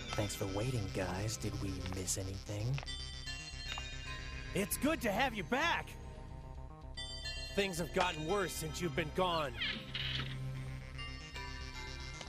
Thanks for waiting, guys. Did we miss anything? It's good to have you back! Things have gotten worse since you've been gone.